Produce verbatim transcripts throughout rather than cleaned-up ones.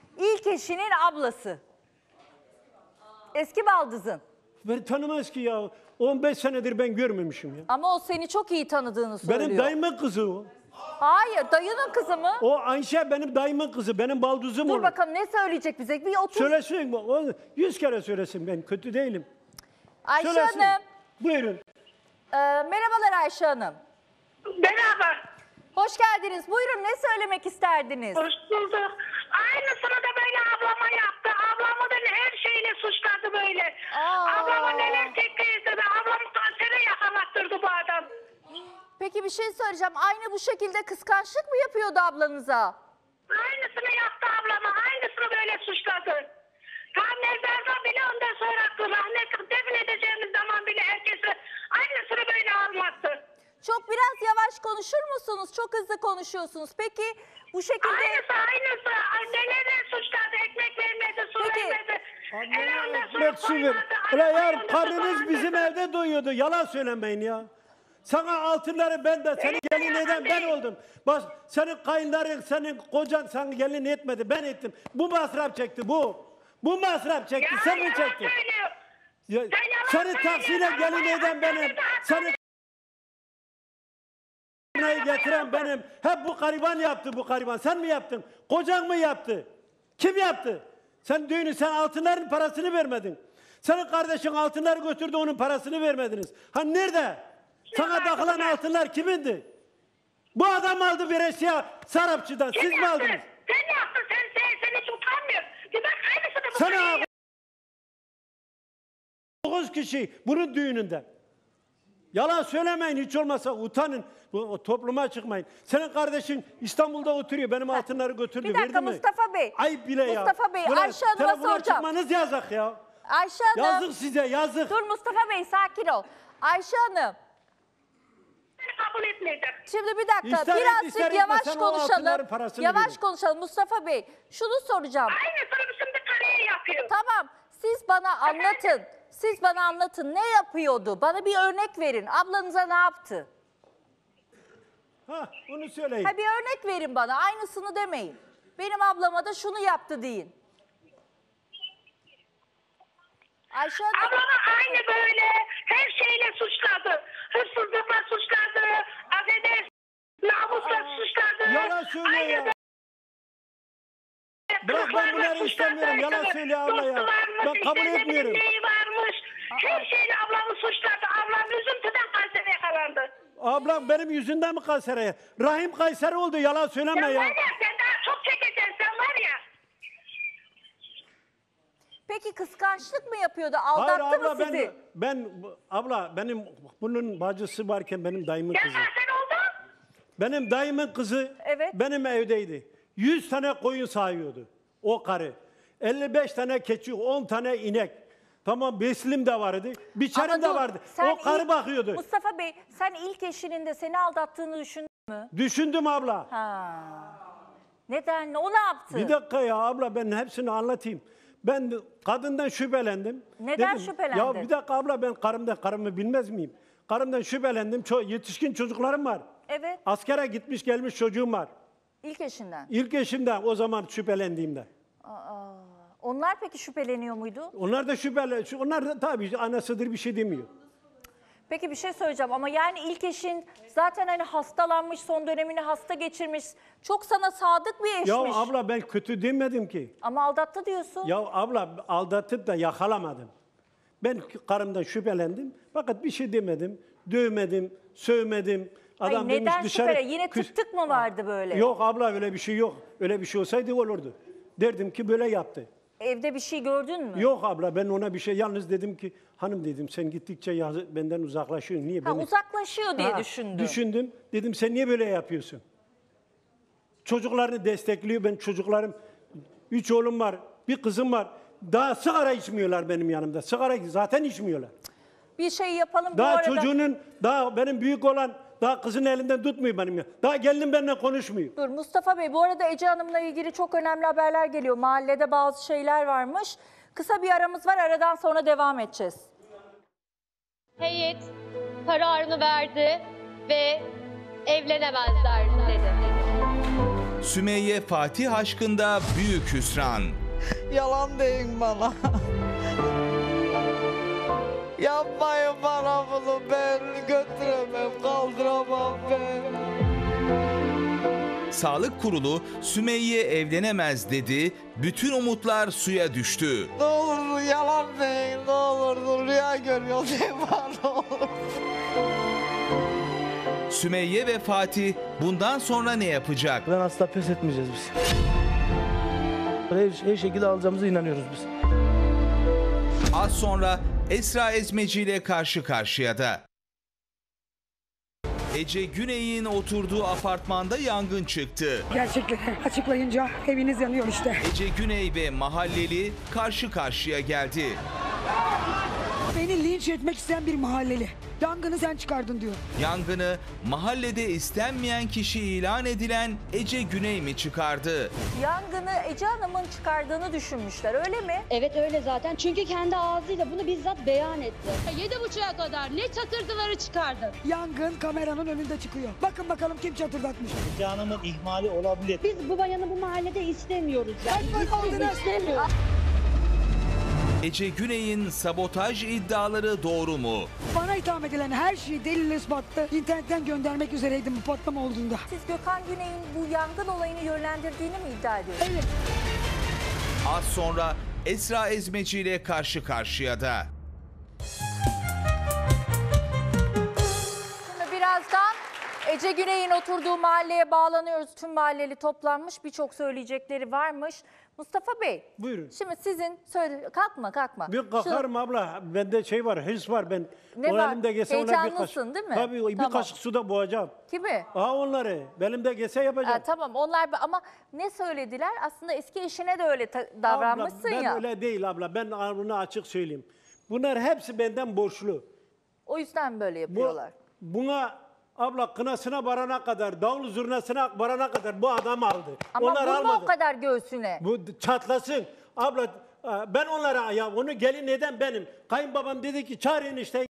İlk eşinin ablası. Eski baldızın. Beni tanımaz ki ya. on beş senedir ben görmemişim ya. Ama o seni çok iyi tanıdığını söylüyor. Benim dayımın kızı o. Hayır, dayının kızı mı? O Ayşe benim dayımın kızı, benim baldızım Dur olur. bakalım ne söyleyecek bize? Bir otur. Söylesin, o yüz kere söylesin, ben kötü değilim. Ayşe Söylesin. Hanım. Buyurun. Ee, merhabalar Ayşe Hanım. Merhaba. Hoş geldiniz. Buyurun, ne söylemek isterdiniz? Hoş bulduk. Aynısını da böyle ablama yaptı. Ablamı da her şeyle suçladı böyle. Aa. Ablama neler çekti de ablamı kansere yakalattırdı bu adam. Peki bir şey söyleyeceğim. Aynı bu şekilde kıskançlık mı yapıyordu ablanıza? Aynısını yaptı ablama. Aynısını böyle suçladı. Tam mezarda bile ondan sonra rahmetli defin edeceğimiz zaman bile herkese aynısını böyle anlattı. Çok biraz yavaş konuşur musunuz? Çok hızlı konuşuyorsunuz. Peki bu şekilde... Aynısı aynısı. Nelerle suçladı? Ekmek vermedi, su Peki. vermedi. Anne, ekmek su ver. Ulan ya karnınız bizim evde doyuyordu. Yalan söylemeyin ya. Sana altınları ben de seni gelin eden ben oldum. Bak senin kayınların, senin kocan sana gelin etmedi. Ben ettim. Bu masraf çekti bu. Bu masraf çekti. Sen mi çektin? Ya, seni taksiyle gelin eden benim. Seni getiren benim. Hep bu gariban yaptı bu gariban. Sen mi yaptın? Kocan mı yaptı? Kim yaptı? Sen düğünü, sen altınların parasını vermedin. Senin kardeşin altınları götürdü, onun parasını vermediniz. Hani nerede? Sana takılan altınlar kimindi? Bu adam aldı veresiye Sarapçı'dan. Siz mi aldınız? Sen yaptın, sen, sen, sen hiç utanmıyor. Bir bak aynısını bu Sana dokuz kişi bunun düğününde. Yalan söylemeyin, hiç olmazsa utanın. Bu topluma çıkmayın. Senin kardeşin İstanbul'da oturuyor. Benim altınları götürdü. Bir dakika verdi mi? Mustafa Bey. Ayıp bile ya. Mustafa Bey, Böyle Ayşe Hanım'a telefona soracağım. çıkmanız yazık ya. Ayşe Hanım. Yazık size, yazık. Dur Mustafa Bey, sakin ol. Ayşe Hanım. kabul etmeyecek. Şimdi bir dakika, İster et, birazcık ister yavaş etme, sen o altınların konuşalım. parasını Yavaş verin. konuşalım Mustafa Bey. Şunu soracağım. Aynısını şimdi kareye yapıyor. Tamam, siz bana anlatın. Siz bana anlatın, ne yapıyordu? Bana bir örnek verin. Ablanıza ne yaptı? Ha, onu söyleyin. Ha, bir örnek verin bana, aynısını demeyin. Benim ablama da şunu yaptı deyin. Ayşe Hanım. Ablama aynı böyle her şeyle suçladı. Hırsızlıkla suçladı. Affedersin. Namusla suçladı. Yalan söylüyor ya. Bırak, ben bunları istemiyorum. Yalan söylüyor abla ya. Ben kabul etmiyorum. Neyi varmış. Her şeyle ablamı suçladı. Ablam üzüntüden kansere yakalandı. Ablam benim yüzünden mi kansere? Rahim Kayseri oldu, yalan söyleme Ya ya. var ya sen daha çok çekeceksin sen var ya. Peki kıskançlık mı yapıyordu? Hayır Aldattı abla, mı ben, sizi? ben abla benim bunun bacısı varken benim dayımın Ya kızı. sen oldun. Benim dayımın kızı Evet. benim evdeydi. yüz tane koyun sağıyordu o karı. elli beş tane keçi, on tane inek. Tamam, beslim de vardı. Biçerim Ama de dur, vardı. sen O karı ilk- bakıyordu. Mustafa Bey, sen ilk eşinin de seni aldattığını düşündün mü? Düşündüm abla. Ha. Neden? O ne yaptı? Bir dakika ya abla, ben hepsini anlatayım. Ben kadından şüphelendim. Neden şüphelendin? Ya bir dakika abla, ben karımdan karımı bilmez miyim? Karımdan şüphelendim. Ço yetişkin çocuklarım var. Evet. Askere gitmiş gelmiş çocuğum var. İlk eşinden. İlk eşimden o zaman şüphelendiğimde. Aa. Onlar peki şüpheleniyor muydu? Onlar da şüpheli. Onlar da tabii anasıdır, bir şey demiyor. Peki bir şey söyleyeceğim ama yani ilk eşin zaten hani hastalanmış, son dönemini hasta geçirmiş. Çok sana sadık bir eşmiş. Ya abla, ben kötü demedim ki. Ama aldattı diyorsun. Ya abla, aldatıp da yakalamadım. Ben karımdan şüphelendim. Fakat bir şey demedim. Dövmedim, sövmedim. Hayır, Adam neden demiş dışarı... şüphele? Yine tık tık mı vardı böyle? Yok abla, öyle bir şey yok. Öyle bir şey olsaydı olurdu. Derdim ki böyle yaptı. Evde bir şey gördün mü? Yok abla, ben ona bir şey, yalnız dedim ki hanım dedim, sen gittikçe yazı, benden uzaklaşıyorsun. Niye Ha, beni... uzaklaşıyor diye Ha, düşündüm. Düşündüm. Dedim sen niye böyle yapıyorsun? Çocuklarını destekliyor. Ben çocuklarım, üç oğlum var, bir kızım var. Daha sigara içmiyorlar benim yanımda. Sigara zaten içmiyorlar. Bir şey yapalım bu Daha arada. çocuğunun, daha benim büyük olan, daha kızın elinden tutmuyor benim ya. Daha gelinim benimle konuşmuyor. Dur Mustafa Bey, bu arada Ece Hanım'la ilgili çok önemli haberler geliyor. Mahallede bazı şeyler varmış. Kısa bir aramız var, aradan sonra devam edeceğiz. Heyet kararını verdi ve evlenemezler dedi. Sümeyye Fatih aşkında büyük hüsran. Yalan deyin bana. Yapmayın bana bunu, ben götüremem, kaldıramam ben. Sağlık Kurulu Sümeyye evlenemez dedi, bütün umutlar suya düştü. Ne olur yalan deyin, ne olur rüya görüyor deyin bana, ne olur. Sümeyye ve Fatih bundan sonra ne yapacak? Ben asla pes etmeyeceğiz biz. Her, her şekilde alacağımıza inanıyoruz biz. Az sonra Esra Ezmeci ile karşı karşıyada. Ece Güney'in oturduğu apartmanda yangın çıktı. Gerçekleri açıklayınca eviniz yanıyor işte. Ece Güney ve mahalleli karşı karşıya geldi. Beni linç etmek isteyen bir mahalleli. Yangını sen çıkardın diyor. Yangını mahallede istenmeyen kişi ilan edilen Ece Güney mi çıkardı? Yangını Ece Hanım'ın çıkardığını düşünmüşler, öyle mi? Evet öyle zaten. Çünkü kendi ağzıyla bunu bizzat beyan etti. Yedi buçuğa kadar ne çatırdıları çıkardı. Yangın kameranın önünde çıkıyor. Bakın bakalım kim çatırdatmış. Canımın ihmali olabilir. Biz bu bayanı bu mahallede istemiyoruz. Yani. Kaç para Biz aldınız? istemiyoruz. Ece Güney'in sabotaj iddiaları doğru mu? Bana itham edilen her şeyi delil ispatlı internetten göndermek üzereydim bu patlama olduğunda. Siz Gökhan Güney'in bu yangın olayını yönlendirdiğini mi iddia ediyorsunuz? Evet. Az sonra Esra Ezmeci ile karşı karşıyada. Şimdi birazdan Ece Güney'in oturduğu mahalleye bağlanıyoruz. Tüm mahalleli toplanmış, birçok söyleyecekleri varmış. Mustafa Bey. Buyurun. Şimdi sizin söyle kalkma kalkma. Bir kalkarım abla. Bende şey var, hırs var. Ben Ne o var? elimde gelse ona bir Heyecanlısın kaşık. değil mi? Tabii bir Tamam. kaşık suda boğacağım. Kimi? Aha onları. Belimde gelse yapacağım. Ha, tamam onlar ama ne söylediler? Aslında eski eşine de öyle ta- davranmışsın abla, ben ya. öyle değil abla. Ben bunu açık söyleyeyim. Bunlar hepsi benden borçlu. O yüzden böyle Bu, yapıyorlar. buna abla kınasına varana kadar, davul zurnasına varana kadar bu adam aldı. Ama Onlar vurma almadı. o kadar göğsüne. Bu çatlasın. Abla ben onlara ya onu gelin neden benim? Kayınbabam dedi ki çağırın işte.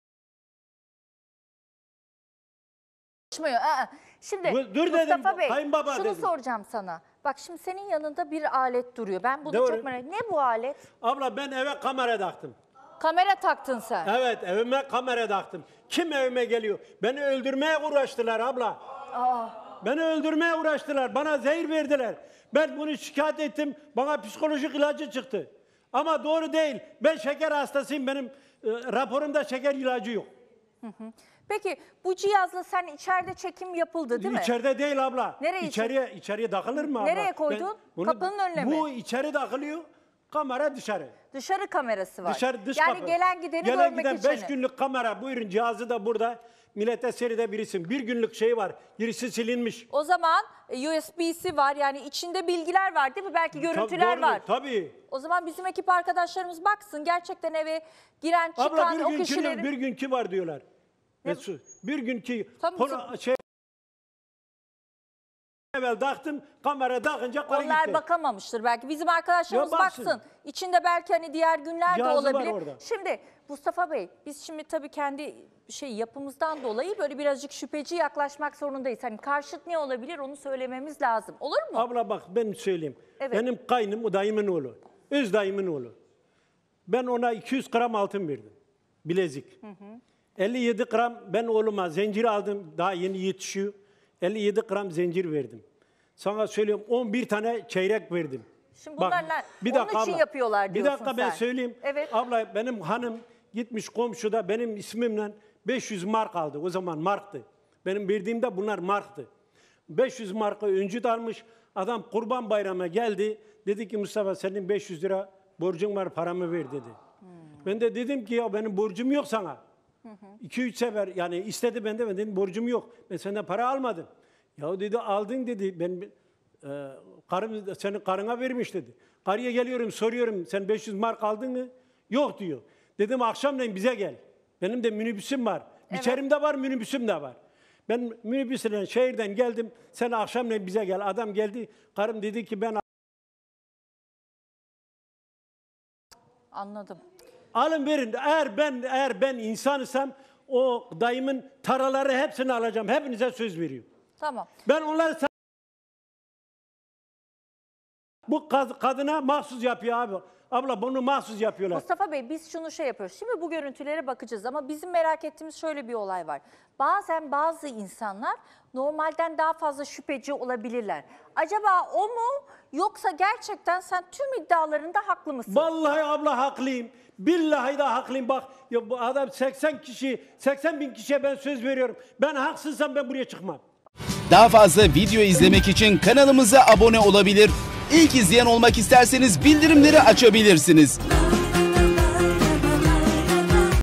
Konuşmuyor. Aa, Şimdi Bu- dur Mustafa dedim, Bey kayınbaba şunu dedim. soracağım sana. Bak şimdi senin yanında bir alet duruyor. Ben bunu Doğru. çok merak ediyorum. Ne bu alet? Abla ben eve kamera taktım. Kamera taktın sen. Evet evime kamera taktım. Kim evime geliyor? Beni öldürmeye uğraştılar abla. Beni öldürmeye uğraştılar. Bana zehir verdiler. Ben bunu şikayet ettim. Bana psikolojik ilacı çıktı. Ama doğru değil. Ben şeker hastasıyım. Benim e, raporumda şeker ilacı yok. Peki bu cihazla sen içeride çekim yapıldı değil mi? İçeride değil abla. Nereye İçeriye, içeriye takılır mı abla? Nereye koydun? Kapının önüne mi? Bu içeri takılıyor. Kamera dışarı. Dışarı kamerası var. Dışarı dış yani kapı. gelen gideni Gelen görmek giden için. beş günlük kamera. Buyurun cihazı da burada. Millete seride birisin. Bir günlük şey var. Birisi silinmiş. O zaman e, U S B'si var yani içinde bilgiler var değil mi? Belki görüntüler Tabii, var. Tabii. O zaman bizim ekip arkadaşlarımız baksın gerçekten eve giren çıkan Abla bir o günkü kişilerin... bir günkü var diyorlar. Mesut, bir günkü Tabii konu, bizim- şey evvel taktım kamera takınca karı Onlar gitti. bakamamıştır belki. Bizim arkadaşlarımız Ya baksın. baksın. İçinde belki hani diğer günler de Cihazı var olabilir. orada. Şimdi Mustafa Bey biz şimdi tabii kendi şey yapımızdan dolayı böyle birazcık şüpheci yaklaşmak zorundayız. Hani karşıt ne olabilir onu söylememiz lazım. Olur mu? Abla bak ben söyleyeyim. Evet. Benim kaynım o dayımın oğlu. Öz dayımın oğlu. Ben ona iki yüz gram altın verdim. Bilezik. Hı hı. elli yedi gram ben oğluma zincir aldım. Daha yeni yetişiyor. elli yedi gram zincir verdim. Sana söylüyorum on bir tane çeyrek verdim. Şimdi bunlar ne- onun için yapıyorlar Bir diyorsun dakika ben sen. söyleyeyim. Evet. Abla benim hanım gitmiş komşuda benim ismimle beş yüz mark aldı. O zaman marktı. Benim verdiğimde bunlar marktı. beş yüz marka öncü almış. Adam Kurban Bayramı'na geldi. Dedi ki Mustafa senin beş yüz lira borcun var paramı ver dedi. Hmm. Ben de dedim ki ya benim borcum yok sana. iki üç sefer yani istedi benden ben dedim borcum yok. Ben senden para almadım. Ya dedi aldın dedi. Ben e, karım senin karına vermiş dedi. Karıya geliyorum soruyorum sen beş yüz mark aldın mı? Yok diyor. Dedim akşamleyin bize gel. Benim de minibüsüm var. Biçerim de var minibüsüm de var. Ben minibüsle şehirden geldim. Sen akşamleyin bize gel. Adam geldi. Karım dedi ki ben Anladım. alın verin. Eğer ben eğer ben insan isem o dayımın taraları hepsini alacağım. Hepinize söz veriyorum. Tamam. Ben onları bu kaz- kadına mahsus yapıyor abi. Abla bunu mahsus yapıyorlar. Mustafa Bey biz şunu şey yapıyoruz. Şimdi bu görüntülere bakacağız ama bizim merak ettiğimiz şöyle bir olay var. Bazen bazı insanlar normalden daha fazla şüpheci olabilirler. Acaba o mu yoksa gerçekten sen tüm iddialarında haklı mısın? Vallahi abla haklıyım. Billahi de haklıyım. Bak ya bu adam seksen kişi, seksen bin kişiye ben söz veriyorum. Ben haksızsam ben buraya çıkmam. Daha fazla video izlemek için kanalımıza abone olabilir. İlk izleyen olmak isterseniz bildirimleri açabilirsiniz.